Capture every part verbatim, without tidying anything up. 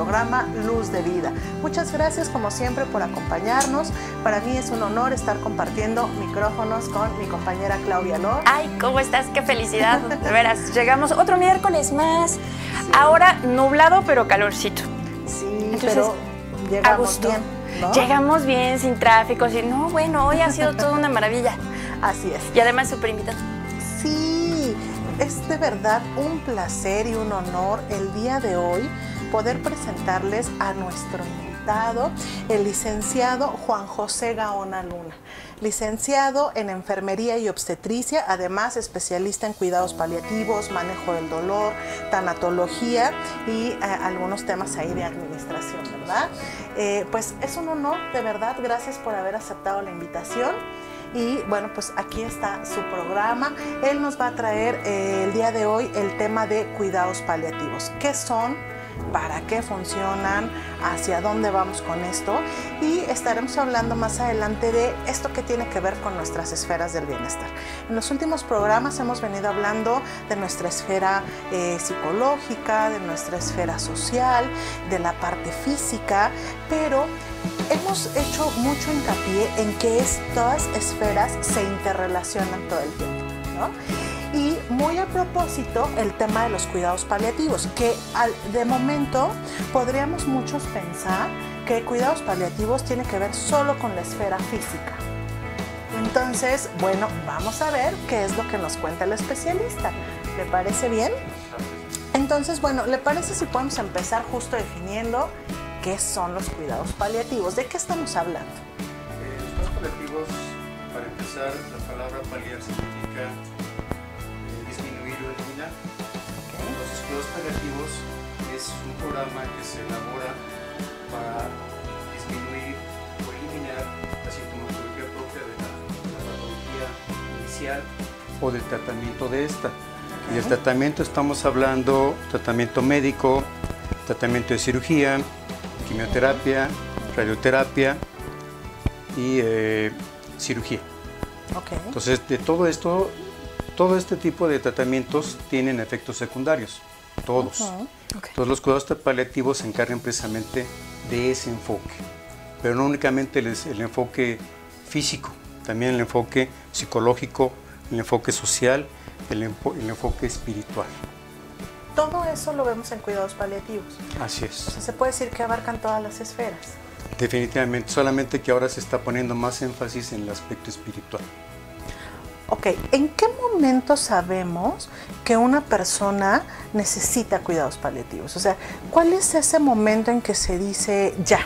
programa Luz de Vida. Muchas gracias como siempre por acompañarnos. Para mí es un honor estar compartiendo micrófonos con mi compañera Claudia Lor. Ay, ¿cómo estás? Qué felicidad, de veras. Llegamos otro miércoles más. Sí. Ahora nublado pero calorcito. Sí, entonces, pero llegamos bien, ¿no? Llegamos bien, sin tráfico, sin... No, bueno, hoy ha sido toda una maravilla. Así es. Y además súper invitado. Sí, es de verdad un placer y un honor el día de hoy poder presentarles a nuestro invitado, el licenciado Juan José Gaona Luna. Licenciado en Enfermería y Obstetricia, además especialista en cuidados paliativos, manejo del dolor, tanatología y eh, algunos temas ahí de administración, ¿verdad? Eh, pues es un honor, de verdad, gracias por haber aceptado la invitación. Y bueno, pues aquí está su programa. Él nos va a traer eh, el día de hoy el tema de cuidados paliativos. ¿Qué son? ¿Para qué funcionan? ¿Hacia dónde vamos con esto? Y estaremos hablando más adelante de esto que tiene que ver con nuestras esferas del bienestar. En los últimos programas hemos venido hablando de nuestra esfera eh, psicológica, de nuestra esfera social, de la parte física, pero hemos hecho mucho hincapié en que estas esferas se interrelacionan todo el tiempo, ¿no? Y muy a propósito, el tema de los cuidados paliativos, que al, de momento podríamos muchos pensar que cuidados paliativos tiene que ver solo con la esfera física. Entonces, bueno, vamos a ver qué es lo que nos cuenta el especialista. ¿Le parece bien? Entonces, bueno, ¿le parece si podemos empezar justo definiendo qué son los cuidados paliativos? ¿De qué estamos hablando? Eh, los cuidados paliativos, para empezar, la palabra paliar significa eh, disminuir o eliminar. Okay. Entonces, cuidados paliativos es un programa que se elabora para disminuir o eliminar la sintomatología propia de la, de la patología inicial o del tratamiento de esta. Okay. Y el tratamiento estamos hablando tratamiento médico, tratamiento de cirugía, quimioterapia, radioterapia y eh, cirugía. Okay. Entonces, de todo esto, todo este tipo de tratamientos tienen efectos secundarios, todos. Uh-huh. Okay. Todos los cuidados paliativos se encargan precisamente de ese enfoque, pero no únicamente el, el enfoque físico, también el enfoque psicológico, el enfoque social, el, el enfoque espiritual. Todo eso lo vemos en cuidados paliativos. Así es. O sea, se puede decir que abarcan todas las esferas. Definitivamente, solamente que ahora se está poniendo más énfasis en el aspecto espiritual. Ok, ¿en qué momento sabemos que una persona necesita cuidados paliativos? O sea, ¿cuál es ese momento en que se dice ya?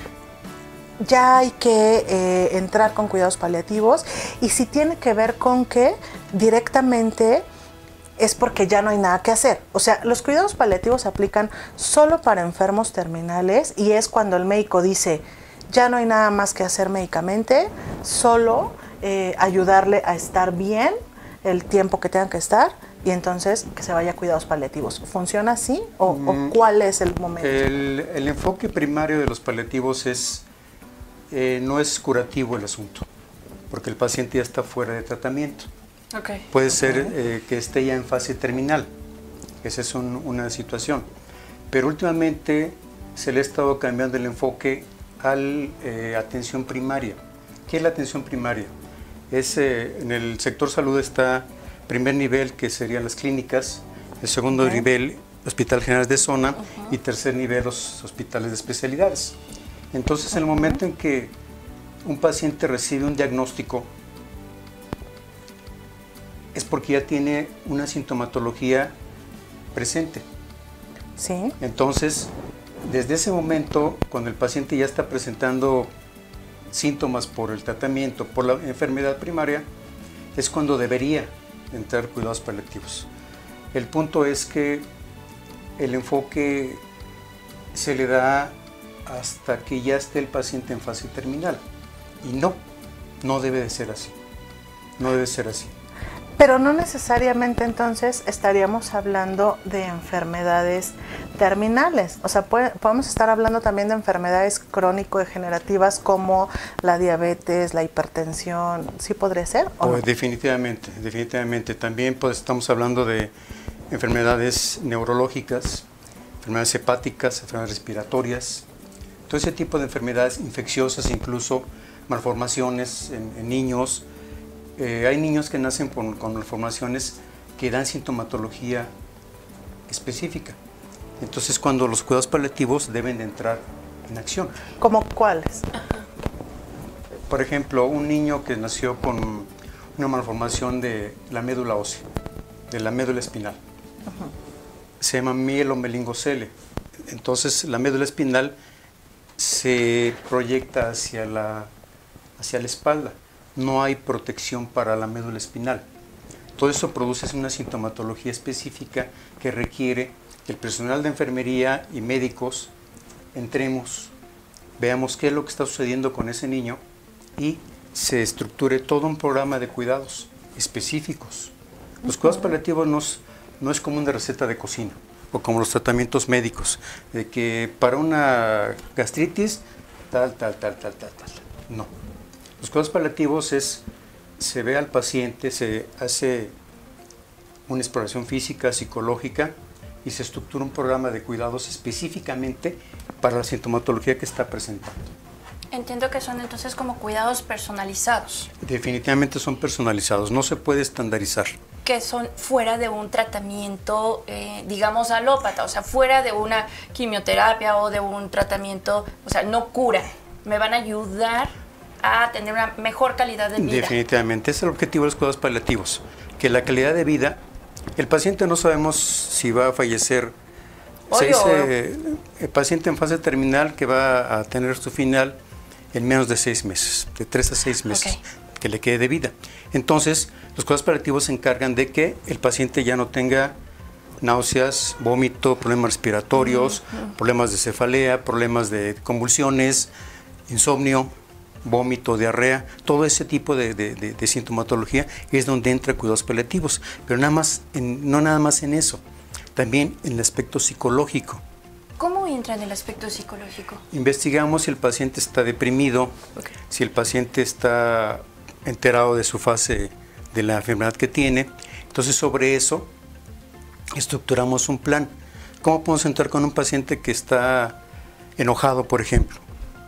Ya hay que eh, entrar con cuidados paliativos, y si tiene que ver con que directamente es porque ya no hay nada que hacer. O sea, los cuidados paliativos se aplican solo para enfermos terminales, y es cuando el médico dice ya no hay nada más que hacer médicamente, solo eh, ayudarle a estar bien el tiempo que tengan que estar, y entonces que se vaya a cuidados paliativos. ¿Funciona así o, mm, o cuál es el momento? El, el enfoque primario de los paliativos es, eh, no es curativo el asunto, porque el paciente ya está fuera de tratamiento. Okay. Puede okay. ser eh, que esté ya en fase terminal, esa es un, una situación, pero últimamente se le ha estado cambiando el enfoque a la eh, atención primaria. ¿Qué es la atención primaria? Es, eh, en el sector salud está primer nivel, que serían las clínicas, el segundo okay. nivel, Hospital General de Zona, uh-huh. y tercer nivel, los hospitales de especialidades. Entonces, uh-huh. en el momento en que un paciente recibe un diagnóstico, es porque ya tiene una sintomatología presente. Sí. Entonces, desde ese momento, cuando el paciente ya está presentando síntomas por el tratamiento, por la enfermedad primaria, es cuando debería entrar cuidados paliativos. El punto es que el enfoque se le da hasta que ya esté el paciente en fase terminal. Y no, no debe de ser así. No debe ser así. Pero no necesariamente entonces estaríamos hablando de enfermedades terminales. O sea, puede, podemos estar hablando también de enfermedades crónico-degenerativas como la diabetes, la hipertensión. ¿Sí podría ser? ¿O oh, no? Definitivamente, definitivamente. También pues, estamos hablando de enfermedades neurológicas, enfermedades hepáticas, enfermedades respiratorias, todo ese tipo de enfermedades infecciosas, incluso malformaciones en, en niños. Eh, hay niños que nacen con, con malformaciones que dan sintomatología específica. Entonces, cuando los cuidados paliativos deben de entrar en acción. ¿Cómo cuáles? Por ejemplo, un niño que nació con una malformación de la médula ósea, de la médula espinal. Uh-huh. Se llama mielomeningocele. Entonces, la médula espinal se proyecta hacia la, hacia la espalda. No hay protección para la médula espinal. Todo eso produce una sintomatología específica que requiere que el personal de enfermería y médicos entremos, veamos qué es lo que está sucediendo con ese niño y se estructure todo un programa de cuidados específicos. Los cuidados paliativos no es, no es como una receta de cocina o como los tratamientos médicos, de que para una gastritis, tal, tal, tal, tal, tal, tal. No. Los cuidados paliativos es, se ve al paciente, se hace una exploración física, psicológica, y se estructura un programa de cuidados específicamente para la sintomatología que está presentando. Entiendo que son entonces como cuidados personalizados. Definitivamente son personalizados, no se puede estandarizar. Que son fuera de un tratamiento, eh, digamos, alópata, o sea, fuera de una quimioterapia o de un tratamiento, o sea, no curan, me van a ayudar a tener una mejor calidad de vida. Definitivamente, ese es el objetivo de los cuidados paliativos, que la calidad de vida, el paciente no sabemos si va a fallecer. Se dice, el paciente en fase terminal que va a tener su final en menos de seis meses, de tres a seis meses, okay, que le quede de vida. Entonces, los cuidados paliativos se encargan de que el paciente ya no tenga náuseas, vómito, problemas respiratorios, uh-huh, problemas de cefalea, problemas de convulsiones, insomnio, vómito, diarrea, todo ese tipo de, de, de, de sintomatología es donde entra cuidados paliativos, pero nada más en, no nada más en eso, también en el aspecto psicológico. ¿Cómo entra en el aspecto psicológico? Investigamos si el paciente está deprimido, okay, si el paciente está enterado de su fase de la enfermedad que tiene. Entonces, sobre eso estructuramos un plan. ¿Cómo podemos entrar con un paciente que está enojado, por ejemplo?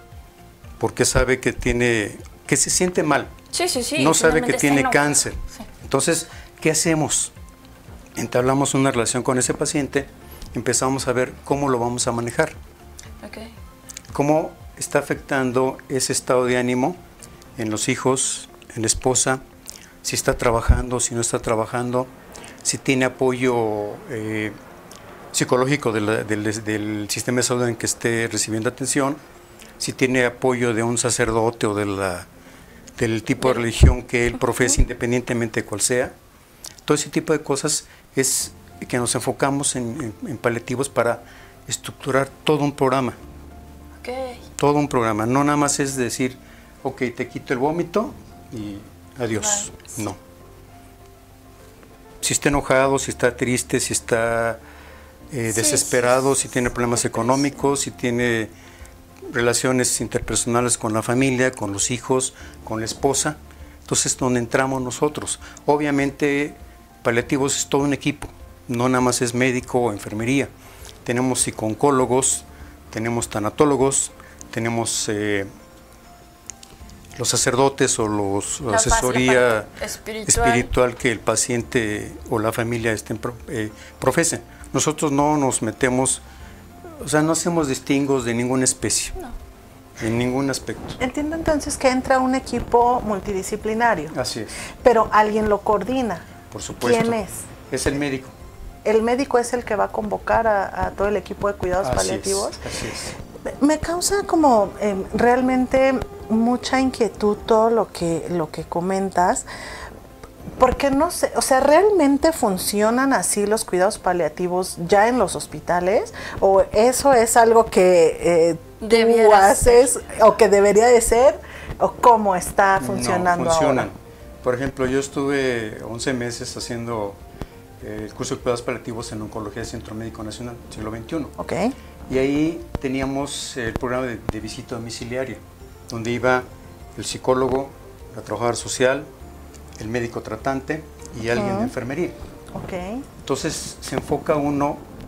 Porque sabe que tiene, que se siente mal. Sí, sí, sí. No sabe que tiene cáncer. Sí. Entonces, ¿qué hacemos? Entablamos una relación con ese paciente, empezamos a ver cómo lo vamos a manejar. Okay. Cómo está afectando ese estado de ánimo en los hijos, en la esposa, si está trabajando, si no está trabajando, si tiene apoyo eh, psicológico de la, del, del sistema de salud en que esté recibiendo atención, si tiene apoyo de un sacerdote o de la, del tipo de religión que él profese, independientemente de cuál sea. Todo ese tipo de cosas es que nos enfocamos en, en, en paliativos para estructurar todo un programa. Okay. Todo un programa. No nada más es decir, ok, te quito el vómito y adiós. Vale. No. Si está enojado, si está triste, si está eh, sí, desesperado, sí, si tiene problemas sí, económicos, si tiene relaciones interpersonales con la familia, con los hijos, con la esposa. Entonces, donde entramos nosotros. Obviamente, paliativos es todo un equipo, no nada más es médico o enfermería. Tenemos psicooncólogos, tenemos tanatólogos, tenemos eh, los sacerdotes o los la asesoría espiritual. espiritual que el paciente o la familia estén, eh, profesen. Nosotros no nos metemos, o sea, no hacemos distingos de ninguna especie, no, en ningún aspecto. Entiendo entonces que entra un equipo multidisciplinario. Así es. Pero alguien lo coordina. Por supuesto. ¿Quién es? Es el médico. ¿El médico es el que va a convocar a, a todo el equipo de cuidados así paliativos? Es, así es. Me causa como eh, realmente mucha inquietud todo lo que, lo que comentas, porque no sé, o sea, ¿realmente funcionan así los cuidados paliativos ya en los hospitales? ¿O eso es algo que eh, tú haces ser. o que debería de ser? ¿O cómo está funcionando no, funcionan. ahora? Por ejemplo, yo estuve once meses haciendo eh, el curso de cuidados paliativos en Oncología del Centro Médico Nacional, siglo veintiuno. Okay. Y ahí teníamos el programa de, de visita domiciliaria, donde iba el psicólogo, la trabajadora social, el médico tratante y uh-huh. alguien de enfermería. Okay. Entonces se enfoca uno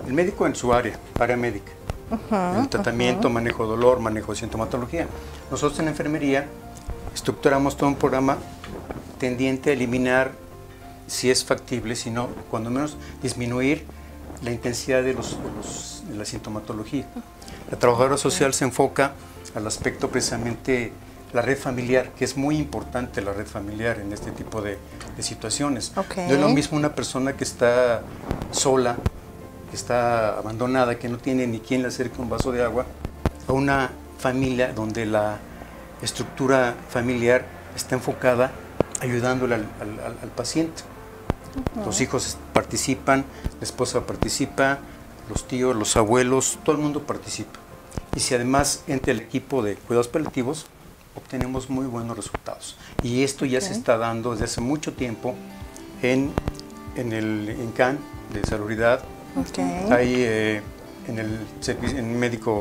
el médico en su área, área médica. Uh-huh, el tratamiento, uh-huh. manejo de dolor, manejo de sintomatología. Nosotros en la enfermería estructuramos todo un programa tendiente a eliminar, si es factible, si no, cuando menos disminuir la intensidad de, los, de, los, de la sintomatología. La trabajadora social se enfoca al aspecto precisamente la red familiar, que es muy importante la red familiar en este tipo de, de situaciones. Okay. No es lo mismo una persona que está sola, que está abandonada, que no tiene ni quien le acerque un vaso de agua, a una familia donde la estructura familiar está enfocada ayudándole al, al, al paciente. Uh-huh. Los hijos participan, la esposa participa, los tíos, los abuelos, todo el mundo participa. Y si además entra el equipo de cuidados paliativos, obtenemos muy buenos resultados. Y esto ya okay. se está dando desde hace mucho tiempo en, en el en C A N de Salubridad. Okay. Hay eh, en el servicio en médico,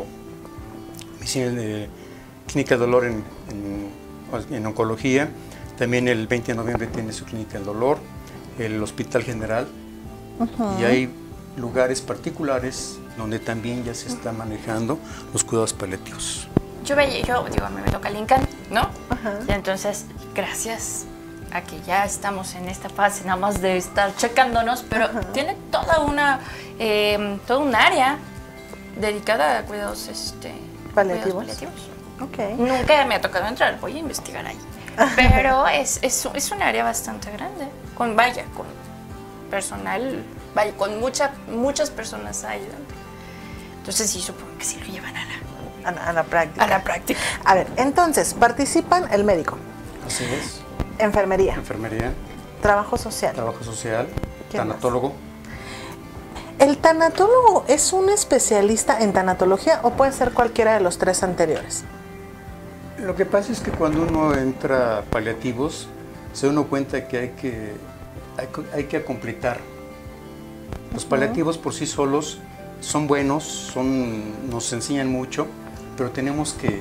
de clínica de dolor en, en, en oncología. También el veinte de noviembre tiene su clínica del dolor, el Hospital General. Uh-huh. Y hay lugares particulares donde también ya se está manejando los cuidados paliativos. Yo veía, yo digo, a mí me toca el INCAN, ¿no? Uh-huh. Y entonces, gracias a que ya estamos en esta fase nada más de estar checándonos, pero uh-huh. tiene toda una, eh, todo un área dedicada a cuidados este, paliativos. Cuidados paliativos. Okay. Nunca me ha tocado entrar, voy a investigar ahí. Pero es, es, es un área bastante grande, con vaya, con personal, vaya, con mucha, muchas personas ahí dentro. Entonces sí, supongo que sí lo llevan a la, a la, a la práctica. A la práctica. A ver, entonces, participan el médico. Así es. Enfermería. Enfermería. Trabajo social. Trabajo social. Tanatólogo. Más? ¿El tanatólogo es un especialista en tanatología o puede ser cualquiera de los tres anteriores? Lo que pasa es que cuando uno entra a paliativos, se da uno cuenta que hay que, hay, hay que completar. Los paliativos por sí solos son buenos, son, nos enseñan mucho, pero tenemos que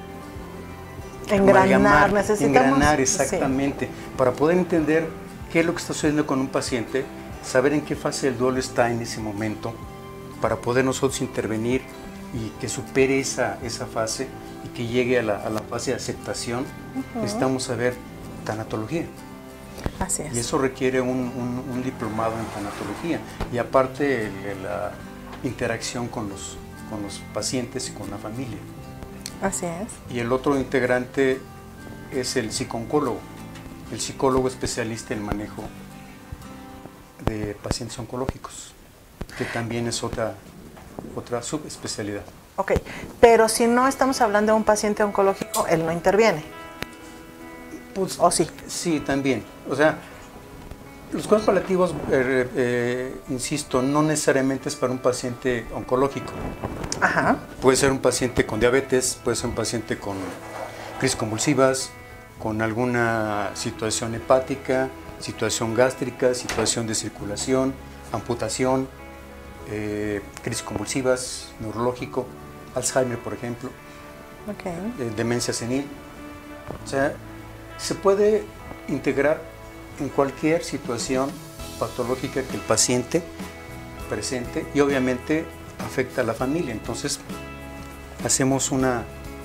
engranar, necesitamos engranar exactamente, sí. para poder entender qué es lo que está sucediendo con un paciente, saber en qué fase del duelo está en ese momento, para poder nosotros intervenir y que supere esa, esa fase y que llegue a la, a la fase de aceptación. Uh-huh. Necesitamos saber tanatología. Así es. Y eso requiere un, un, un diplomado en tanatología. Y aparte el, la interacción con los, con los pacientes y con la familia. Así es. Y el otro integrante es el psicooncólogo, el psicólogo especialista en manejo de pacientes oncológicos, que también es otra, otra subespecialidad. Ok, pero si no estamos hablando de un paciente oncológico, él no interviene. Pues, ¿O sí? Sí, también. O sea, los cuidados paliativos, eh, eh, insisto, no necesariamente es para un paciente oncológico. Ajá. Puede ser un paciente con diabetes, puede ser un paciente con crisis convulsivas, con alguna situación hepática, situación gástrica, situación de circulación, amputación, eh, crisis convulsivas, neurológico, Alzheimer, por ejemplo, okay. eh, demencia senil. O sea, se puede integrar en cualquier situación patológica que el paciente presente y obviamente afecta a la familia. Entonces, hacemos una,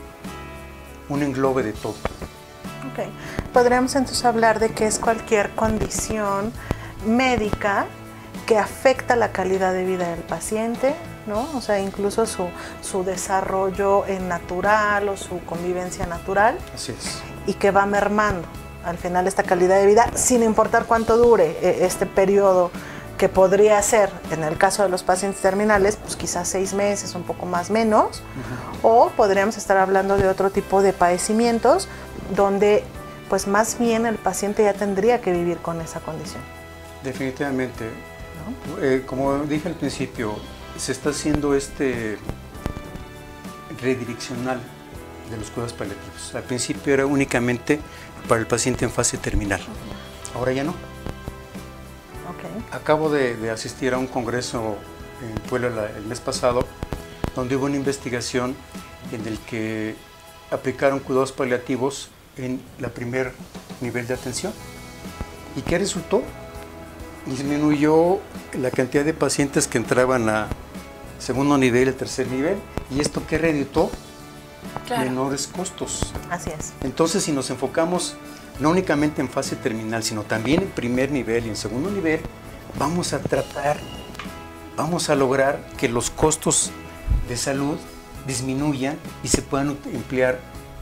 un englobe de todo. Okay. Podríamos entonces hablar de que es cualquier condición médica que afecta la calidad de vida del paciente, ¿no? O sea, incluso su, su desarrollo en natural o su convivencia natural. Así es. Y que va mermando al final esta calidad de vida, sin importar cuánto dure este periodo, que podría ser, en el caso de los pacientes terminales, pues quizás seis meses, un poco más menos, uh-huh. o podríamos estar hablando de otro tipo de padecimientos donde pues más bien el paciente ya tendría que vivir con esa condición. Definitivamente. ¿No? Eh, como dije al principio, se está haciendo este redireccional de los cuidados paliativos. Al principio era únicamente para el paciente en fase terminal. Uh-huh. Ahora ya no. Okay. Acabo de, de asistir a un congreso en Puebla el mes pasado, donde hubo una investigación en el que aplicaron cuidados paliativos en la primer nivel de atención. ¿Y qué resultó? Disminuyó la cantidad de pacientes que entraban a, segundo nivel, el tercer nivel, y esto que reditó Claro. menores costos. Así es. Entonces, si nos enfocamos no únicamente en fase terminal, sino también en primer nivel y en segundo nivel, vamos a tratar, vamos a lograr que los costos de salud disminuyan y se puedan emplear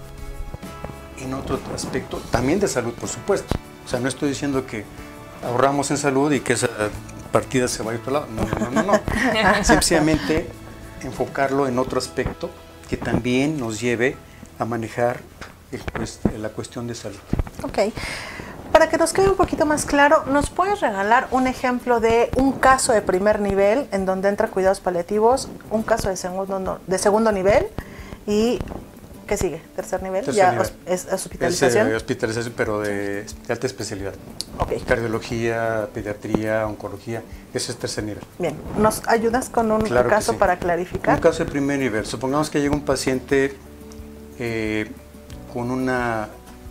en otro aspecto, también de salud, por supuesto. O sea, no estoy diciendo que ahorramos en salud y que esa partida se vaya a otro lado. No, no, no, no. no. Sencillamente enfocarlo en otro aspecto que también nos lleve a manejar el, pues, la cuestión de salud. Ok. Para que nos quede un poquito más claro, ¿nos puedes regalar un ejemplo de un caso de primer nivel en donde entra cuidados paliativos, un caso de segundo, no, de segundo nivel y ¿qué sigue? ¿Tercer nivel? Tercer ¿Ya nivel. Es, es hospitalización? Es eh, hospitalización, pero de, de alta especialidad. Ok. Cardiología, pediatría, oncología, eso es tercer nivel. Bien, ¿nos ayudas con un Claro que caso sí. para clarificar? Un caso de primer nivel. Supongamos que llega un paciente eh, con una,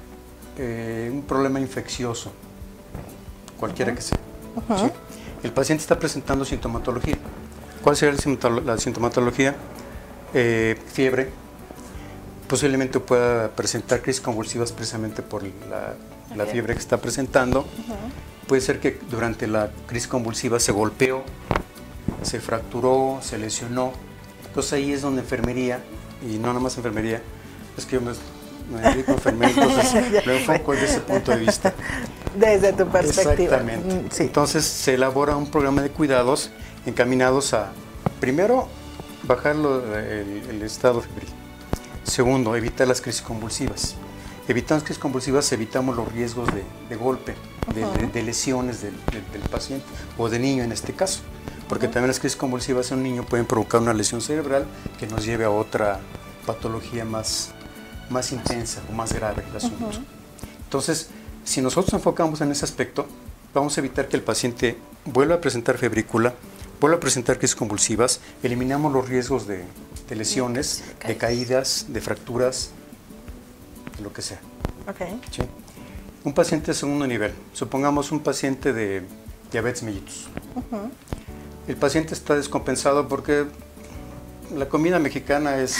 eh, un problema infeccioso, cualquiera uh-huh. que sea. Uh-huh. ¿Sí? El paciente está presentando sintomatología. ¿Cuál sería la sintomatología? Eh, fiebre. Posiblemente pueda presentar crisis convulsivas precisamente por la, la okay. fiebre que está presentando. Uh-huh. Puede ser que durante la crisis convulsiva se golpeó, se fracturó, se lesionó. Entonces ahí es donde enfermería, y no nada más enfermería, es que yo me, me dedico a enfermería, entonces lo enfoco desde ese punto de vista. Desde tu perspectiva. Exactamente. Sí. Entonces se elabora un programa de cuidados encaminados a, primero, bajar lo, el, el estado febril. Segundo, evitar las crisis convulsivas. Evitando las crisis convulsivas evitamos los riesgos de, de golpe, de, uh-huh. de, de lesiones del, del, del paciente o del niño en este caso. Porque uh-huh. también las crisis convulsivas en un niño pueden provocar una lesión cerebral que nos lleve a otra patología más, más intensa o más grave el asunto. Uh-huh. Entonces, si nosotros enfocamos en ese aspecto, vamos a evitar que el paciente vuelva a presentar febrícula, vuelva a presentar crisis convulsivas, eliminamos los riesgos de, de lesiones, de caídas, de fracturas, de lo que sea. Okay. ¿Sí? Un paciente de segundo nivel, supongamos un paciente de diabetes mellitus. Uh-huh. El paciente está descompensado porque la comida mexicana es,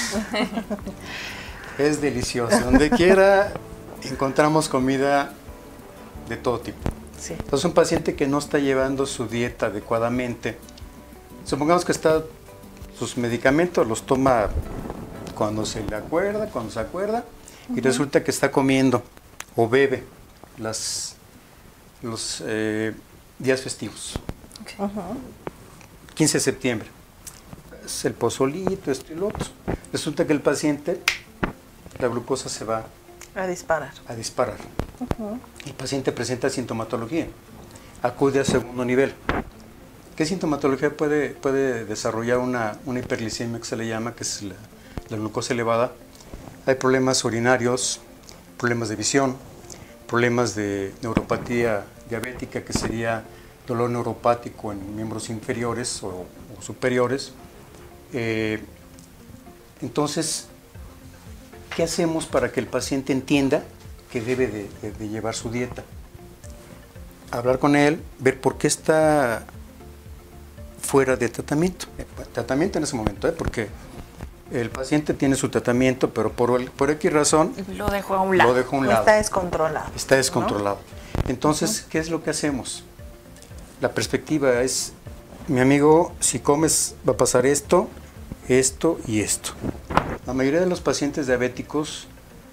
es deliciosa. Donde quiera encontramos comida de todo tipo. Sí. Entonces un paciente que no está llevando su dieta adecuadamente, supongamos que está, sus medicamentos los toma cuando se le acuerda, cuando se acuerda, uh-huh. y resulta que está comiendo o bebe las, los eh, días festivos. Okay. Uh-huh. quince de septiembre, es el pozolito, esto y lo otro. Resulta que el paciente, la glucosa se va a disparar. A disparar. Uh-huh. El paciente presenta sintomatología, acude a segundo nivel. ¿Qué sintomatología puede, puede desarrollar una, una hiperglicemia que se le llama, que es la, la glucosa elevada? Hay problemas urinarios, problemas de visión, problemas de neuropatía diabética, que sería dolor neuropático en miembros inferiores o, o superiores. Eh, entonces, ¿qué hacemos para que el paciente entienda que debe de, de, de llevar su dieta? Hablar con él, ver por qué está fuera de tratamiento. Tratamiento en ese momento, ¿eh? Porque el paciente tiene su tratamiento, pero por, el, por X razón lo dejó a un lado. Lo dejó a un lado. Está descontrolado. Está descontrolado. ¿No? Entonces, uh-huh. ¿qué es lo que hacemos? La perspectiva es, mi amigo, si comes va a pasar esto, esto y esto. La mayoría de los pacientes diabéticos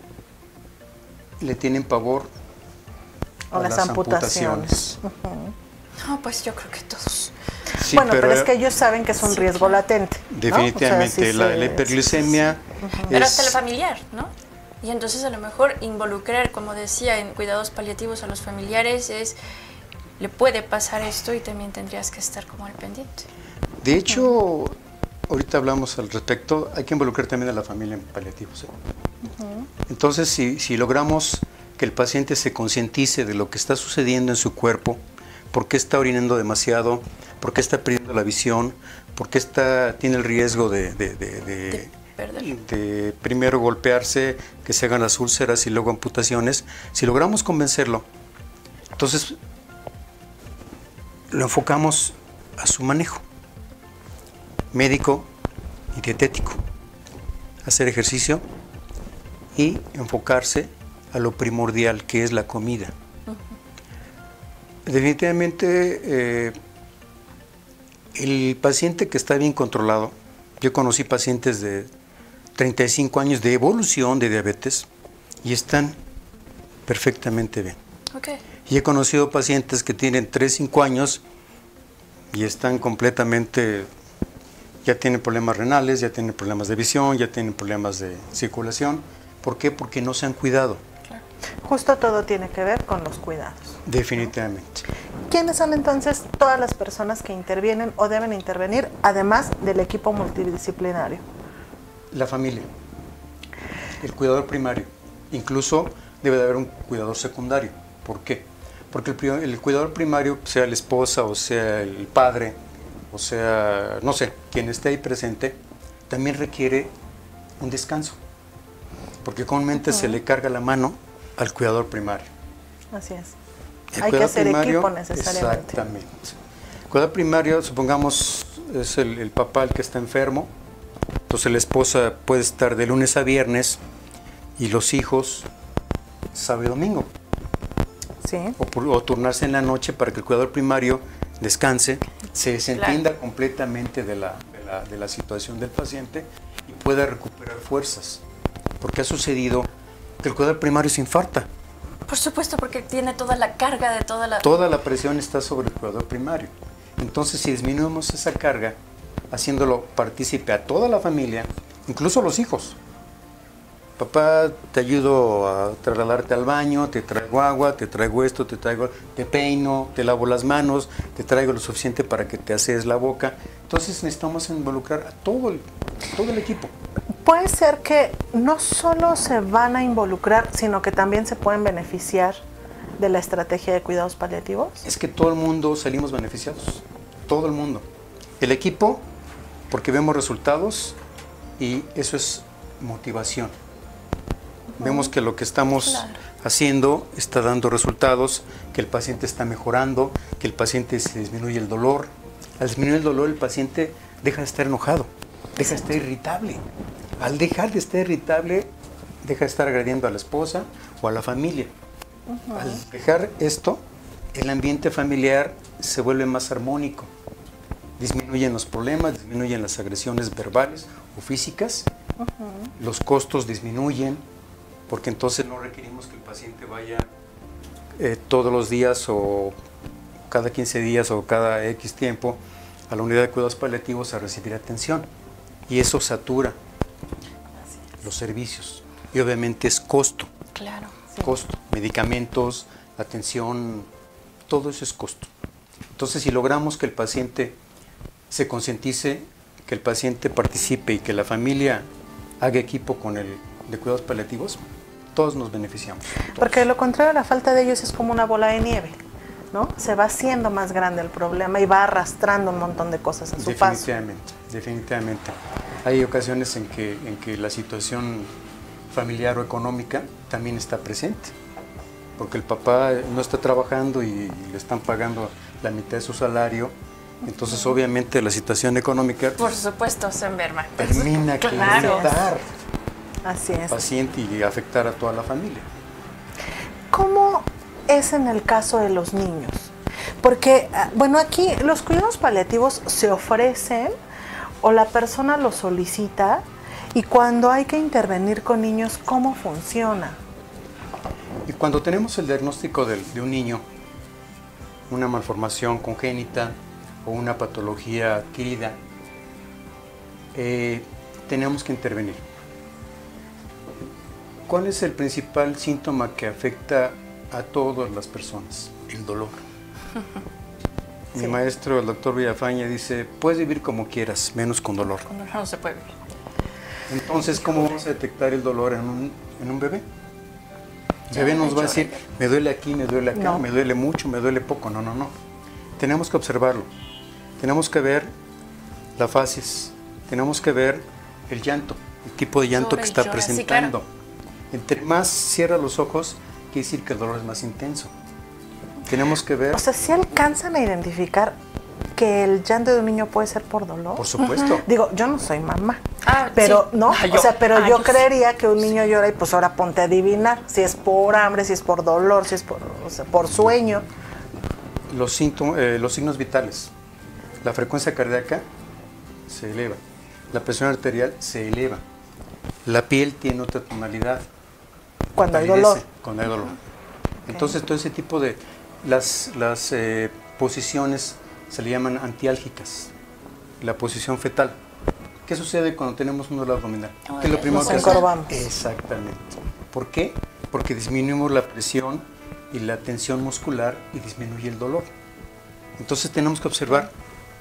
le tienen pavor a las, las amputaciones. amputaciones. Uh-huh. No, pues yo creo que todos. Sí, bueno, pero, pero es que ellos saben que es un sí, riesgo latente. Definitivamente, ¿no? O sea, sí, la, sí, la hiperglicemia. Sí, sí. Uh-huh. Pero hasta lo familiar, ¿no? Y entonces a lo mejor involucrar, como decía, en cuidados paliativos a los familiares es, le puede pasar esto y también tendrías que estar como al pendiente. De hecho, uh-huh. ahorita hablamos al respecto, hay que involucrar también a la familia en paliativos. ¿eh? Uh-huh. Entonces, si, si logramos que el paciente se concientice de lo que está sucediendo en su cuerpo, por qué está orinando demasiado, por qué está perdiendo la visión, por qué está, tiene el riesgo de, de, de, de, de, de primero golpearse, que se hagan las úlceras y luego amputaciones. Si logramos convencerlo, entonces lo enfocamos a su manejo. médico y dietético. Hacer ejercicio y enfocarse a lo primordial, que es la comida. Uh-huh. Definitivamente, eh, el paciente que está bien controlado, yo conocí pacientes de treinta y cinco años de evolución de diabetes y están perfectamente bien. Okay. Y he conocido pacientes que tienen tres, cinco años y están completamente, ya tienen problemas renales, ya tienen problemas de visión, ya tienen problemas de circulación. ¿Por qué? Porque no se han cuidado. Claro. Justo todo tiene que ver con los cuidados. Definitivamente. ¿Quiénes son entonces todas las personas que intervienen o deben intervenir, además del equipo multidisciplinario? La familia, el cuidador primario. Incluso debe de haber un cuidador secundario. ¿Por qué? Porque el, el cuidador primario, sea la esposa o sea el padre, o sea, no sé, quien esté ahí presente, también requiere un descanso. Porque comúnmente uh-huh. se le carga la mano al cuidador primario. Así es. El Hay que hacer primario, equipo necesariamente. Exactamente. El cuidador primario, supongamos, es el, el papá el que está enfermo, entonces la esposa puede estar de lunes a viernes y los hijos sábado y domingo. Sí. O, por, o turnarse en la noche para que el cuidador primario descanse, se desentienda claro. completamente de la, de, la, de la situación del paciente y pueda recuperar fuerzas. Porque ha sucedido que el cuidador primario se infarta. Por supuesto, porque tiene toda la carga de toda la... Toda la presión está sobre el cuidador primario. Entonces, si disminuimos esa carga, haciéndolo partícipe a toda la familia, incluso a los hijos. Papá, te ayudo a trasladarte al baño, te traigo agua, te traigo esto, te traigo, te peino, te lavo las manos, te traigo lo suficiente para que te asees la boca. Entonces necesitamos involucrar a todo el, todo el equipo. Puede ser que no solo se van a involucrar, sino que también se pueden beneficiar de la estrategia de cuidados paliativos. Es que todo el mundo salimos beneficiados, todo el mundo. El equipo, porque vemos resultados y eso es motivación. Vemos que lo que estamos claro. haciendo está dando resultados, que el paciente está mejorando, que el paciente se disminuye el dolor. Al disminuir el dolor, el paciente deja de estar enojado, deja de estar irritable. Al dejar de estar irritable, deja de estar agrediendo a la esposa o a la familia. Uh-huh. Al dejar esto, el ambiente familiar se vuelve más armónico. Disminuyen los problemas, disminuyen las agresiones verbales o físicas. Uh-huh. Los costos disminuyen, porque entonces no requerimos que el paciente vaya eh, todos los días o cada quince días o cada X tiempo a la unidad de cuidados paliativos a recibir atención. Y eso satura los servicios. Y obviamente es costo. Claro. Sí. Costo. Medicamentos, atención, todo eso es costo. Entonces, si logramos que el paciente se concientice, que el paciente participe y que la familia haga equipo con el de cuidados paliativos, todos nos beneficiamos. Todos. Porque de lo contrario, la falta de ellos es como una bola de nieve, ¿no? Se va haciendo más grande el problema y va arrastrando un montón de cosas a su paso. Definitivamente, definitivamente. Hay ocasiones en que, en que la situación familiar o económica también está presente, porque el papá no está trabajando y le están pagando la mitad de su salario. Entonces, uh-huh. obviamente, la situación económica... Por supuesto, se enferma. Termina que claro. afectar Así es. al paciente y afectar a toda la familia. ¿Cómo es en el caso de los niños? Porque, bueno, aquí los cuidados paliativos se ofrecen o la persona los solicita, y cuando hay que intervenir con niños, ¿cómo funciona? Y cuando tenemos el diagnóstico de, de un niño, una malformación congénita o una patología adquirida, eh, tenemos que intervenir. ¿Cuál es el principal síntoma que afecta a todas las personas? El dolor. Sí. Mi maestro, el doctor Villafaña, dice, puedes vivir como quieras, menos con dolor. Con dolor no se puede vivir. Entonces, ¿cómo vamos a detectar el dolor en un, en un bebé? El bebé nos va a decir, me duele aquí, me duele acá, no. me duele mucho, me duele poco. No, no, no. Tenemos que observarlo. Tenemos que ver la facies. Tenemos que ver el llanto, el tipo de llanto que está llora, presentando. Sí, claro. Entre más cierra los ojos, quiere decir que el dolor es más intenso. Tenemos que ver... O sea, ¿sí alcanzan a identificar que el llanto de un niño puede ser por dolor? Por supuesto. Uh-huh. Digo, yo no soy mamá, ah, pero sí. no, ah, yo, o sea, pero ah, yo, yo creería sí. que un niño llora y pues ahora ponte a adivinar si es por hambre, si es por dolor, si es por, o sea, por sueño. Los síntomas, eh, los signos vitales. La frecuencia cardíaca se eleva, la presión arterial se eleva, la piel tiene otra tonalidad. Cuando hay dolor. Cuando hay dolor. Okay. Entonces, todo ese tipo de... Las, las eh, posiciones se le llaman antiálgicas. La posición fetal. ¿Qué sucede cuando tenemos un dolor abdominal? Oh, ¿Qué es lo primero nos que encorvamos. hacemos? Exactamente. ¿Por qué? Porque disminuimos la presión y la tensión muscular y disminuye el dolor. Entonces tenemos que observar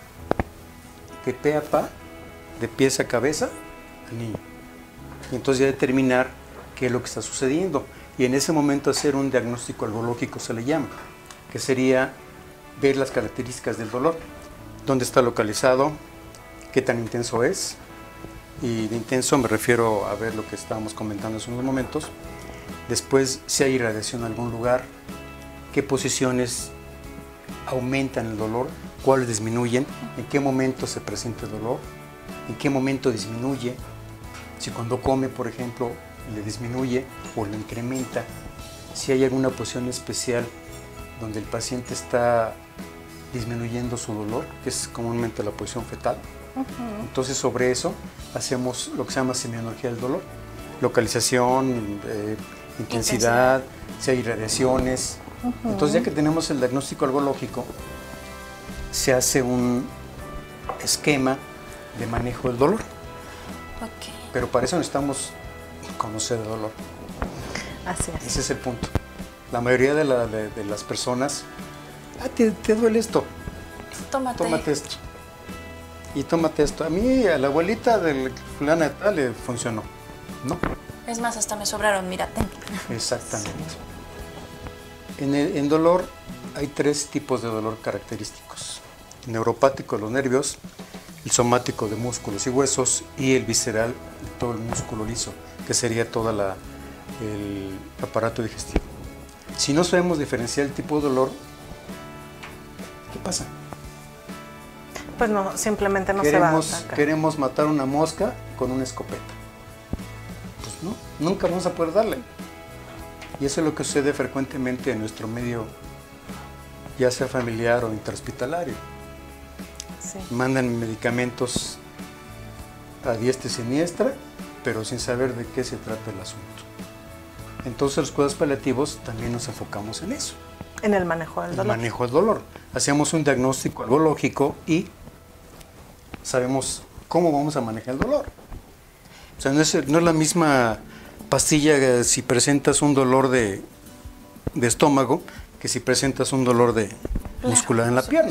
de pe a pa, de pies a cabeza, al niño. Y entonces ya determinar qué es lo que está sucediendo. Y en ese momento hacer un diagnóstico algológico se le llama, que sería ver las características del dolor. Dónde está localizado, qué tan intenso es. Y de intenso me refiero a ver lo que estábamos comentando hace unos momentos. Después, si hay irradiación en algún lugar, qué posiciones aumentan el dolor, cuáles disminuyen, en qué momento se presenta el dolor, en qué momento disminuye, si cuando come, por ejemplo, le disminuye o le incrementa, si hay alguna posición especial donde el paciente está disminuyendo su dolor, que es comúnmente la posición fetal. Uh-huh. Entonces sobre eso hacemos lo que se llama semiología del dolor, localización, eh, intensidad, intensidad, si hay irradiaciones. Uh-huh. Entonces ya que tenemos el diagnóstico algológico, se hace un esquema de manejo del dolor. Okay. Pero para eso necesitamos conocer el dolor. Así es. Ese es el punto. La mayoría de, la, de, de las personas, ah, te, te duele esto. Tómate. Tómate esto. Y tómate esto. A mí, a la abuelita del fulana de tal le funcionó. No. Es más, hasta me sobraron, mírate. Exactamente. Sí. En, el, en dolor hay tres tipos de dolor característicos. El neuropático de los nervios, el somático de músculos y huesos y el visceral de todo el músculo liso, que sería todo la, el aparato digestivo. Si no sabemos diferenciar el tipo de dolor, ¿qué pasa? Pues no, simplemente no queremos, se va a atacar. Queremos matar una mosca con una escopeta. Pues no, nunca vamos a poder darle. Y eso es lo que sucede frecuentemente en nuestro medio, ya sea familiar o interhospitalario. Sí. Mandan medicamentos a diestra y siniestra, pero sin saber de qué se trata el asunto. Entonces los cuidados paliativos también nos enfocamos en eso. En el manejo del dolor. El manejo del dolor. Hacemos un diagnóstico algológico y sabemos cómo vamos a manejar el dolor. O sea, no es, no es la misma pastilla si presentas un dolor de, de estómago que si presentas un dolor de muscular en la pierna.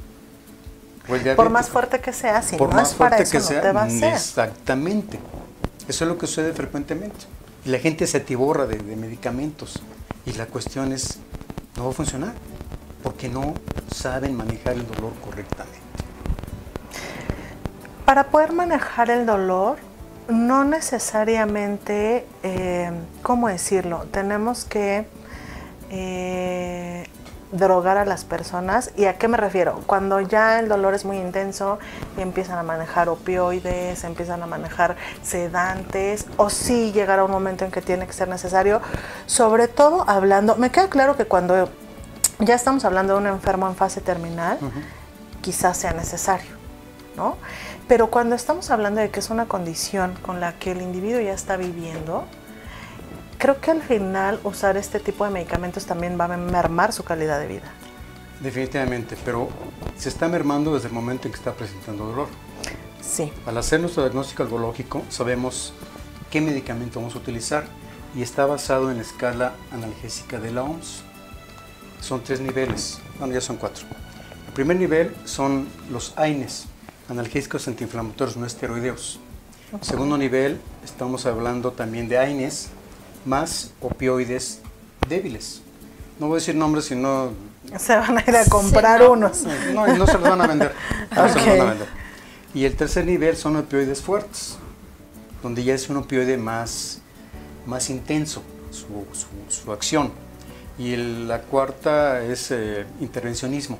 Por más fuerte que sea, si no es para eso, no te va a hacer. Exactamente. Eso es lo que sucede frecuentemente. Y la gente se atiborra de, de medicamentos. Y la cuestión es, no va a funcionar, porque no saben manejar el dolor correctamente. Para poder manejar el dolor, no necesariamente, eh, ¿cómo decirlo? Tenemos que eh, drogar a las personas. ¿Y a qué me refiero? Cuando ya el dolor es muy intenso y empiezan a manejar opioides, empiezan a manejar sedantes, o sí llegará un momento en que tiene que ser necesario, sobre todo hablando, me queda claro que cuando ya estamos hablando de un enfermo en fase terminal, uh-huh. quizás sea necesario, ¿no? Pero cuando estamos hablando de que es una condición con la que el individuo ya está viviendo, creo que al final usar este tipo de medicamentos también va a mermar su calidad de vida. Definitivamente, pero se está mermando desde el momento en que está presentando dolor. Sí. Al hacer nuestro diagnóstico algológico, sabemos qué medicamento vamos a utilizar y está basado en la escala analgésica de la O M S. Son tres niveles, bueno, ya son cuatro. El primer nivel son los A I N Es, analgésicos antiinflamatorios no esteroideos. Okay. Segundo nivel, estamos hablando también de A I N Es, más opioides débiles. No voy a decir nombres, sino... Se van a ir a comprar sí, no. unos. No, no, no se los van a vender. No okay. se los van a vender. Y el tercer nivel son opioides fuertes, donde ya es un opioide más, más intenso, su, su, su acción. Y el, la cuarta es eh, intervencionismo,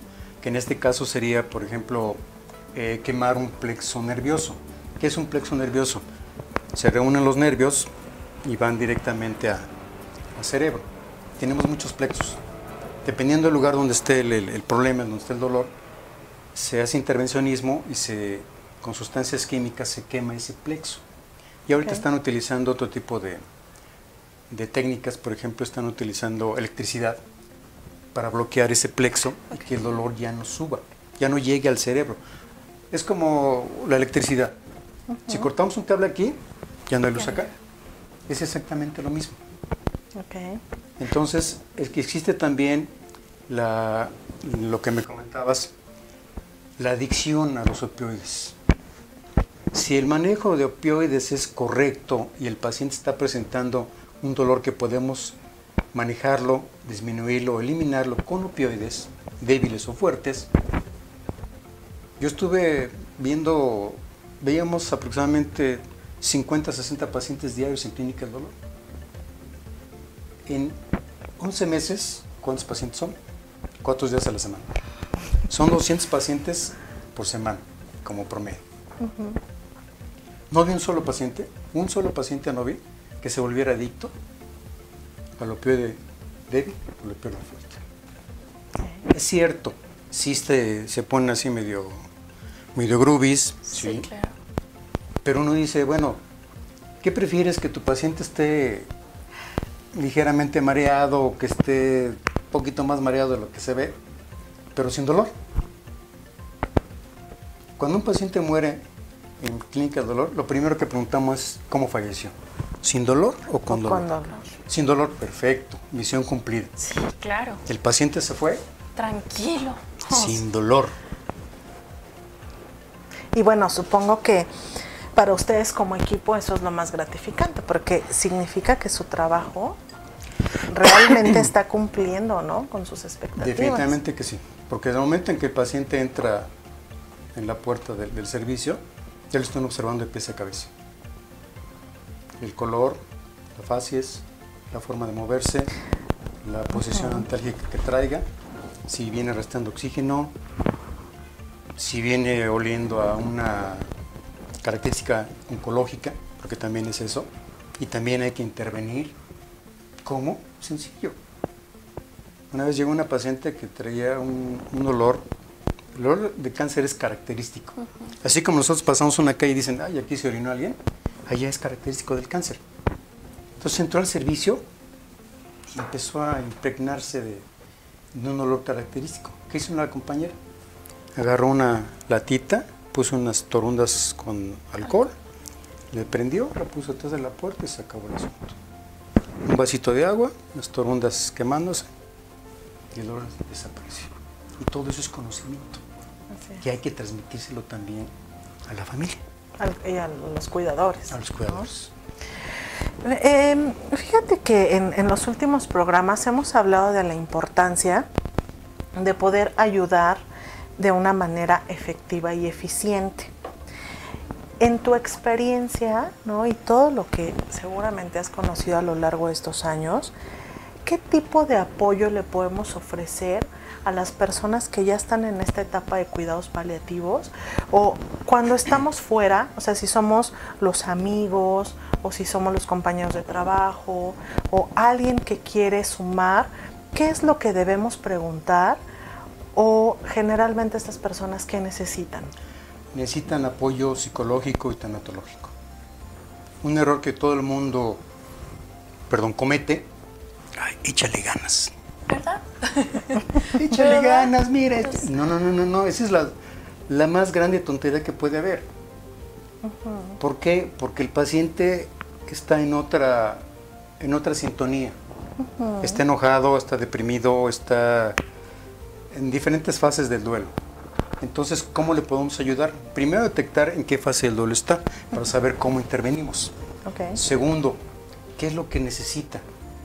que en este caso sería, por ejemplo, eh, quemar un plexo nervioso. ¿Qué es un plexo nervioso? Se reúnen los nervios y van directamente a, al cerebro. Tenemos muchos plexos. Dependiendo del lugar donde esté el, el, el problema, donde esté el dolor, se hace intervencionismo y se, con sustancias químicas se quema ese plexo. Y ahorita okay. están utilizando otro tipo de, de técnicas, por ejemplo, están utilizando electricidad para bloquear ese plexo okay. y que el dolor ya no suba, ya no llegue al cerebro. Es como la electricidad. Uh-huh. Si cortamos un cable aquí, ya no hay luz acá. Es exactamente lo mismo. Okay. Entonces, es que existe también la, lo que me comentabas, la adicción a los opioides. Si el manejo de opioides es correcto y el paciente está presentando un dolor que podemos manejarlo, disminuirlo, eliminarlo con opioides débiles o fuertes. Yo estuve viendo, veíamos aproximadamente cincuenta, sesenta pacientes diarios en clínica del dolor. En once meses, ¿cuántos pacientes son? Cuatro días a la semana. Son doscientos pacientes por semana, como promedio. Uh-huh. No vi un solo paciente, un solo paciente no vi que se volviera adicto al opioide débil o al opioide fuerte. Es cierto, sí se, se ponen así medio, medio groovies, sí, sí, claro. Pero uno dice, bueno, ¿qué prefieres? ¿Que tu paciente esté ligeramente mareado o que esté un poquito más mareado de lo que se ve, pero sin dolor? Cuando un paciente muere en clínica de dolor, lo primero que preguntamos es ¿cómo falleció? ¿Sin dolor o con, o dolor? con dolor? Sin dolor, perfecto, misión cumplida. Sí, claro. El paciente se fue tranquilo, sin dolor. Y bueno, supongo que para ustedes como equipo eso es lo más gratificante, porque significa que su trabajo realmente está cumpliendo, ¿no?, con sus expectativas. Definitivamente que sí, porque desde el momento en que el paciente entra en la puerta del, del servicio, ya lo están observando de pies a cabeza. El color, la facies, la forma de moverse, la posición uh-huh. antálgica que traiga, si viene restando oxígeno, si viene oliendo a una característica oncológica, porque también es eso, y también hay que intervenir. ¿Cómo? Sencillo. Una vez llegó una paciente que traía un, un dolor. El dolor de cáncer es característico. Uh-huh. Así como nosotros pasamos una calle y dicen, ay, aquí se orinó alguien, allá es característico del cáncer. Entonces entró al servicio y empezó a impregnarse de, de un olor característico. ¿Qué hizo una compañera? Agarró una latita, puso unas torundas con alcohol, le prendió, la puso atrás de la puerta y se acabó el asunto. Un vasito de agua, las torundas quemándose y el olor desapareció. Y todo eso es conocimiento, okay. que hay que transmitírselo también a la familia. Al, y a los cuidadores. A los cuidadores. ¿No? Eh, fíjate que en, en los últimos programas hemos hablado de la importancia de poder ayudar de una manera efectiva y eficiente. En tu experiencia, ¿no?, y todo lo que seguramente has conocido a lo largo de estos años, ¿qué tipo de apoyo le podemos ofrecer a las personas que ya están en esta etapa de cuidados paliativos? O cuando estamos fuera, o sea, si somos los amigos, o si somos los compañeros de trabajo, o alguien que quiere sumar, ¿qué es lo que debemos preguntar? O generalmente estas personas, ¿qué necesitan? Necesitan apoyo psicológico y tanatológico. Un error que todo el mundo, perdón, comete, ay, échale ganas. ¿Verdad? Échale ¿verdad? ganas, mira. Pues, no, no, no, no, no, esa es la, la más grande tontería que puede haber. Uh-huh. ¿Por qué? Porque el paciente está en otra, en otra sintonía. Uh-huh. Está enojado, está deprimido, está en diferentes fases del duelo. Entonces, ¿cómo le podemos ayudar? Primero, detectar en qué fase del duelo está, para saber cómo intervenimos. Okay. Segundo, ¿qué es lo que necesita?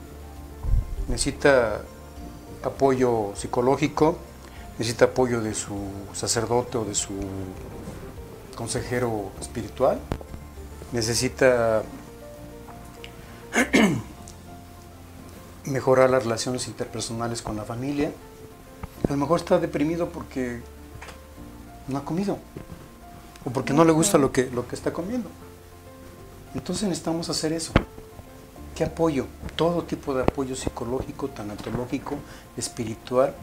Necesita apoyo psicológico, necesita apoyo de su sacerdote o de su consejero espiritual, necesita mejorar las relaciones interpersonales con la familia, A lo mejor está deprimido porque no ha comido o porque no le gusta lo que, lo que está comiendo. Entonces necesitamos hacer eso. ¿Qué apoyo? Todo tipo de apoyo psicológico, tanatológico, espiritual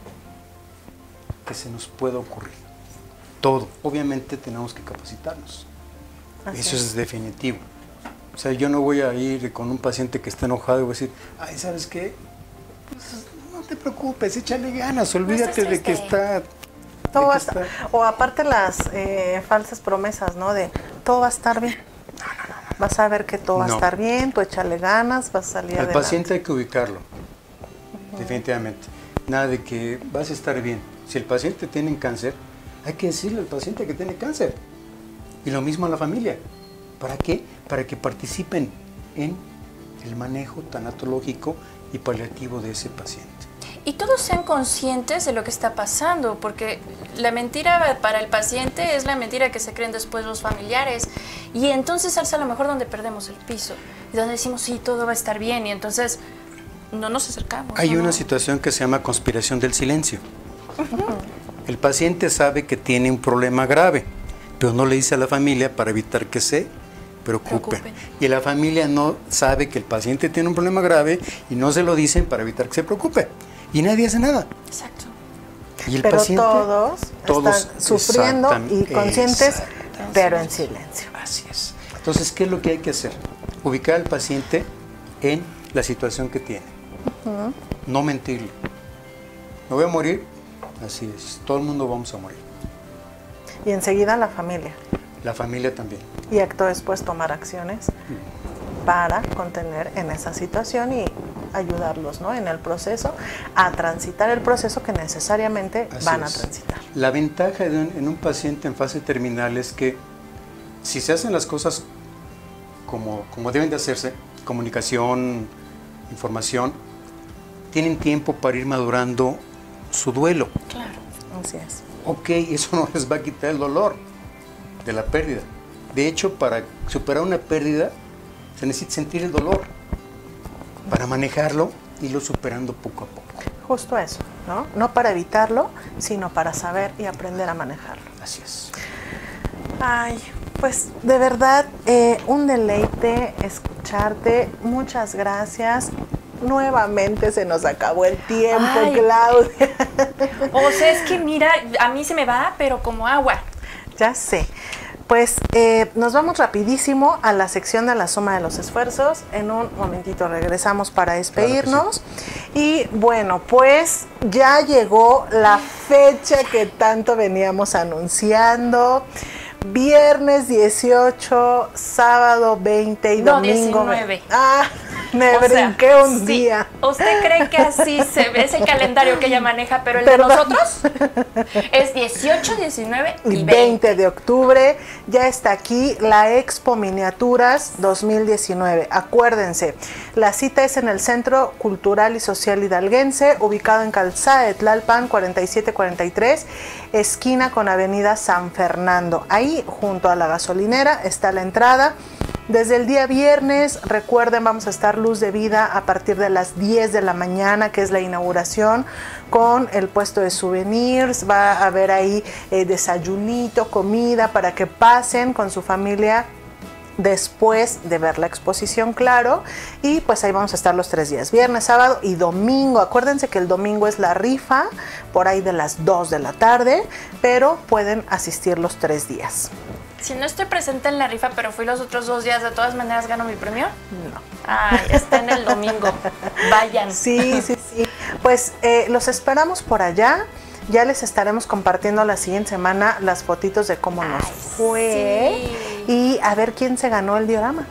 que se nos pueda ocurrir. Todo. Obviamente tenemos que capacitarnos. Así eso es. es definitivo. O sea, yo no voy a ir con un paciente que está enojado y voy a decir, ay, ¿sabes qué? Pues, no te preocupes, échale ganas, olvídate no de que está... Todo va a estar, o aparte las eh, falsas promesas, ¿no? De todo va a estar bien. No, no, no, no. Vas a ver que todo no. va a estar bien, tú échale ganas, vas a salir Al adelante. paciente hay que ubicarlo, uh-huh. definitivamente. Nada de que vas a estar bien. Si el paciente tiene cáncer, hay que decirle al paciente que tiene cáncer. Y lo mismo a la familia. ¿Para qué? Para que participen en el manejo tanatológico y paliativo de ese paciente. Y todos sean conscientes de lo que está pasando, porque la mentira para el paciente es la mentira que se creen después los familiares. Y entonces es a lo mejor donde perdemos el piso, y donde decimos, sí, todo va a estar bien, y entonces no nos acercamos. Hay ¿no? una situación que se llama conspiración del silencio. Uh-huh. El paciente sabe que tiene un problema grave, pero no le dice a la familia para evitar que se preocupe. Preocupen. Y la familia no sabe que el paciente tiene un problema grave y no se lo dicen para evitar que se preocupe. Y nadie hace nada. Exacto. Y el pero paciente, todos, todos están sufriendo y conscientes, pero en silencio. Así es. Entonces, ¿qué es lo que hay que hacer? Ubicar al paciente en la situación que tiene. Uh-huh. No mentirle. ¿Me voy a morir? Así es. Todo el mundo vamos a morir. Y enseguida la familia. La familia también. Y acto después tomar acciones uh-huh. para contener en esa situación y ayudarlos, ¿no? En el proceso, a transitar el proceso que necesariamente Así van es. a transitar. La ventaja de un, en un paciente en fase terminal es que si se hacen las cosas como, como deben de hacerse, comunicación, información, tienen tiempo para ir madurando su duelo. Claro. Así es. Ok, eso no les va a quitar el dolor de la pérdida. De hecho, para superar una pérdida se necesita sentir el dolor para manejarlo y irlo superando poco a poco. Justo eso, ¿no? No para evitarlo, sino para saber y aprender a manejarlo. Así es. Ay, pues de verdad, eh, un deleite escucharte. Muchas gracias. Nuevamente se nos acabó el tiempo, Ay. Claudia. O sea, es que mira, a mí se me va, pero como agua. Ya sé. Pues eh, nos vamos rapidísimo a la sección de la suma de los esfuerzos. En un momentito regresamos para despedirnos. Claro que sí. Y bueno, pues ya llegó la fecha que tanto veníamos anunciando. Viernes dieciocho, sábado veinte y no, domingo diecinueve. Ah, me o brinqué sea, un sí. día. ¿Usted cree que así se ve ese calendario que ella maneja, pero el ¿Perdón? de nosotros es dieciocho, diecinueve y veinte? veinte de octubre. Ya está aquí la Expo Miniaturas dos mil diecinueve. Acuérdense, la cita es en el Centro Cultural y Social Hidalguense, ubicado en Calzada de Tlalpan cuarenta y siete cuarenta y tres, esquina con Avenida San Fernando. Ahí, junto a la gasolinera, está la entrada. Desde el día viernes, recuerden, vamos a estar Luz de Vida a partir de las diez de la mañana, que es la inauguración, con el puesto de souvenirs. Va a haber ahí eh, desayunito, comida, para que pasen con su familia después de ver la exposición, claro. Y pues ahí vamos a estar los tres días, viernes, sábado y domingo. Acuérdense que el domingo es la rifa, por ahí de las dos de la tarde, pero pueden asistir los tres días. Si no estoy presente en la rifa, pero fui los otros dos días, ¿de todas maneras gano mi premio? No. Ay, está en el domingo. Vayan. Sí, sí, sí. Pues eh, los esperamos por allá. Ya les estaremos compartiendo la siguiente semana las fotitos de cómo nos Ay, fue. Sí. Y a ver quién se ganó el diorama.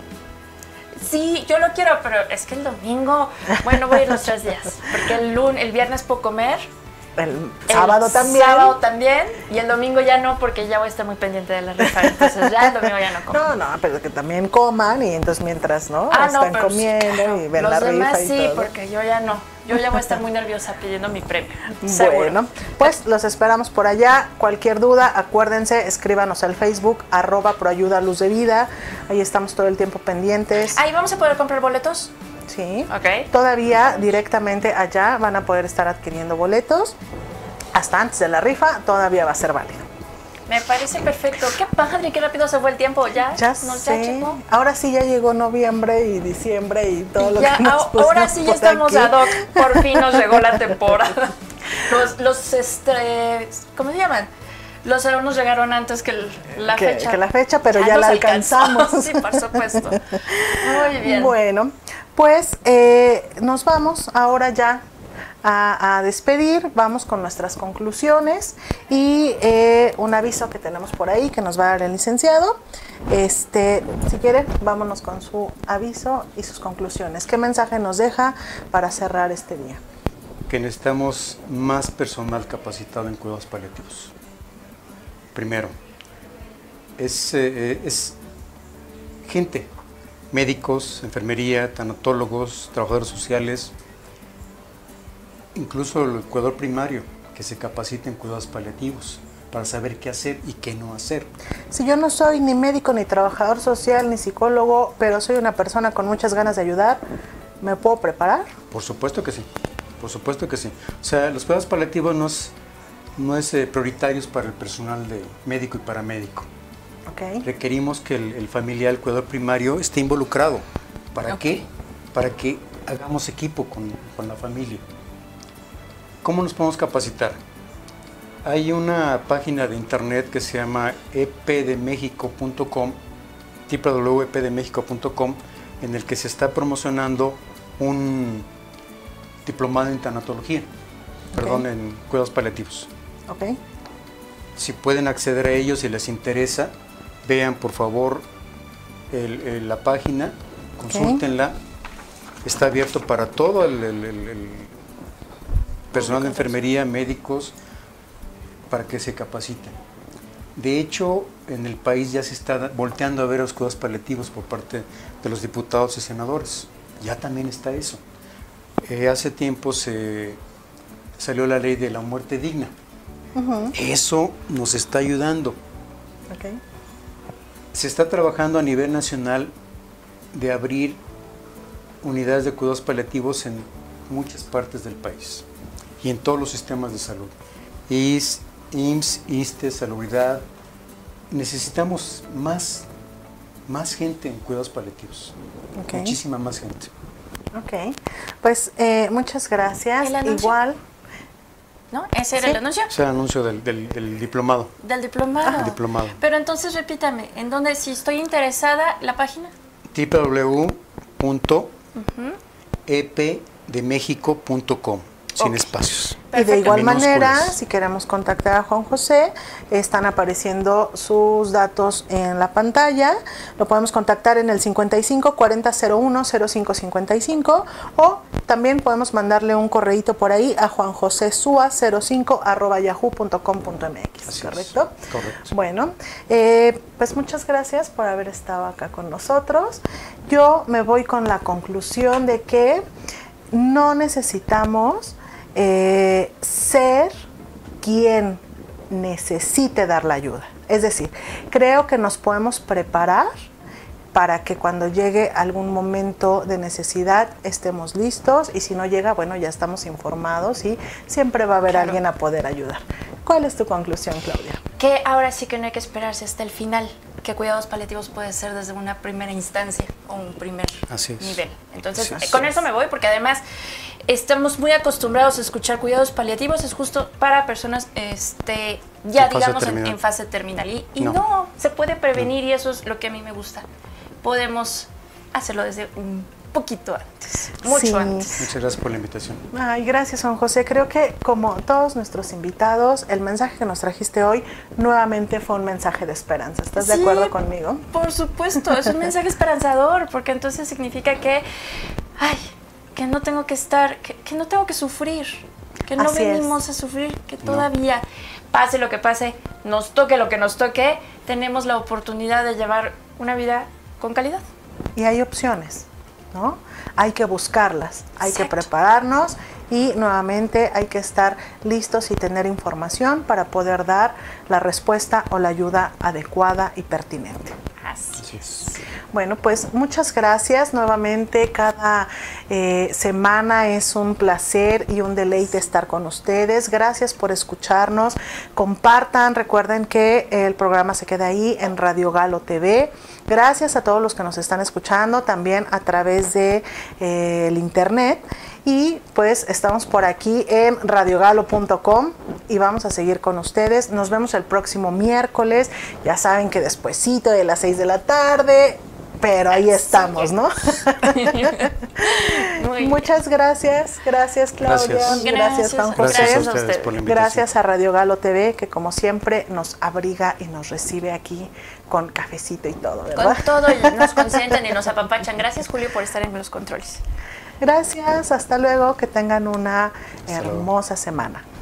Sí, yo lo quiero, pero es que el domingo, bueno, voy a ir los tres días. Porque el lunes, el viernes puedo comer. El sábado el también. sábado también. Y el domingo ya no, porque ya voy a estar muy pendiente de la rifa. Entonces ya el domingo ya no como. No, no, pero que también coman y entonces mientras, ¿no? Ah, Están no, comiendo claro, y ven los la rifa demás y sí, todo. porque yo ya no. Yo ya voy a estar muy nerviosa pidiendo mi premio. Bueno, seguro. Pues los esperamos por allá. Cualquier duda, acuérdense, escríbanos al Facebook, arroba Proayuda Luz de Vida. Ahí estamos todo el tiempo pendientes. ¿Ahí vamos a poder comprar boletos? Sí. Ok. Todavía directamente allá van a poder estar adquiriendo boletos. hasta antes de la rifa todavía va a ser válido. Me parece perfecto. Qué padre, qué rápido se fue el tiempo. Ya, ya nos sé. Ya checó. Ahora sí ya llegó noviembre y diciembre y todo lo ya, que nos ahora sí ya estamos aquí. ad hoc. Por fin nos llegó la temporada. Los, los este, ¿cómo se llaman? Los alumnos llegaron antes que el, la que, fecha. Que la fecha, pero ya, ya la alcanzamos. Sí, por supuesto. Muy bien. Bueno, pues eh, nos vamos ahora ya A, a despedir, vamos con nuestras conclusiones y eh, un aviso que tenemos por ahí que nos va a dar el licenciado. Este, si quieren, vámonos con su aviso y sus conclusiones. ¿Qué mensaje nos deja para cerrar este día? Que necesitamos más personal capacitado en cuidados paliativos. Primero, es, eh, es gente, médicos, enfermería, tanatólogos, trabajadores sociales, incluso el cuidador primario, que se capacite en cuidados paliativos para saber qué hacer y qué no hacer. Si yo no soy ni médico, ni trabajador social, ni psicólogo, pero soy una persona con muchas ganas de ayudar, ¿me puedo preparar? Por supuesto que sí, por supuesto que sí. O sea, los cuidados paliativos no es, no es eh, prioritarios para el personal de médico y paramédico. Okay. Requerimos que el, el familiar, el cuidador primario, esté involucrado. ¿Para okay. qué? Para que hagamos equipo con, con la familia. ¿Cómo nos podemos capacitar? Hay una página de internet que se llama e p de mexico punto com, w w w punto e p de mexico punto com, en el que se está promocionando un diplomado en tanatología, okay. perdón, en cuidados paliativos. Okay. Si pueden acceder a ellos, si les interesa, vean por favor el, el, la página, consúltenla, okay. Está abierto para todo el, el, el, el personal de enfermería, médicos, para que se capaciten. De hecho, en el país ya se está volteando a ver los cuidados paliativos por parte de los diputados y senadores. Ya también está eso. Eh, hace tiempo se salió la ley de la muerte digna. Uh-huh. Eso nos está ayudando. Okay. Se está trabajando a nivel nacional de abrir unidades de cuidados paliativos en muchas partes del país y en todos los sistemas de salud. I S S, I M S S, ISSSTE, Salubridad. Necesitamos más, más gente en cuidados paliativos. Okay. Muchísima más gente. Ok, pues eh, muchas gracias. Igual. ¿No? ¿Ese era ¿Sí? el anuncio? Ese era el anuncio del, del, del diplomado. Del diplomado. Del diplomado. Pero entonces repítame, ¿en dónde, si estoy interesada, la página? w w w punto e p de mexico punto com, sin okay. espacios. Perfecto. Y de igual manera, si queremos contactar a Juan José, están apareciendo sus datos en la pantalla. Lo podemos contactar en el cincuenta y cinco cuarenta cero uno cero cinco cincuenta y cinco o también podemos mandarle un correíto por ahí a juanjosesua cero cinco arroba yahoo punto com punto m x. ¿Correcto? Es. Correcto. Bueno, eh, pues muchas gracias por haber estado acá con nosotros. Yo me voy con la conclusión de que no necesitamos Eh, ser quien necesite dar la ayuda. Es decir, creo que nos podemos preparar para que cuando llegue algún momento de necesidad estemos listos y si no llega, bueno, ya estamos informados y siempre va a haber claro. alguien a poder ayudar. ¿Cuál es tu conclusión, Claudia? Que ahora sí que no hay que esperarse hasta el final, que cuidados paliativos puede ser desde una primera instancia o un primer nivel. Entonces, sí, con eso me voy porque además estamos muy acostumbrados a escuchar cuidados paliativos, es justo para personas este, ya en digamos fase en, en fase terminal. Y, y no. no, se puede prevenir no. y eso es lo que a mí me gusta. Podemos hacerlo desde un poquito antes, mucho sí. antes. Muchas gracias por la invitación. Ay, gracias, Juan José. Creo que como todos nuestros invitados, el mensaje que nos trajiste hoy nuevamente fue un mensaje de esperanza. ¿Estás sí, de acuerdo conmigo? Por supuesto, es un mensaje esperanzador, porque entonces significa que, ay, que no tengo que estar, que, que no tengo que sufrir, que no Así venimos es. a sufrir, que todavía, no. pase lo que pase, nos toque lo que nos toque, tenemos la oportunidad de llevar una vida con calidad. Y hay opciones, ¿no? Hay que buscarlas, hay Exacto. que prepararnos y nuevamente hay que estar listos y tener información para poder dar la respuesta o la ayuda adecuada y pertinente. Así. Así es. Bueno, pues muchas gracias nuevamente. Cada eh, semana es un placer y un deleite estar con ustedes. Gracias por escucharnos. Compartan, recuerden que el programa se queda ahí en Radio Galo T V. Gracias a todos los que nos están escuchando también a través de eh, el internet. Y pues estamos por aquí en radio galo punto com y vamos a seguir con ustedes. Nos vemos el próximo miércoles. Ya saben que despuesito de las seis de la tarde, pero ahí estamos, ¿no? Muchas gracias. Gracias, Claudia. Gracias, gracias Juan José. Gracias a ustedes por la invitación. Gracias a Radio Galo T V, que como siempre nos abriga y nos recibe aquí con cafecito y todo, ¿verdad? Con todo, nos consienten y nos apapachan. Gracias, Julio, por estar en los controles. Gracias, hasta luego, que tengan una hermosa semana.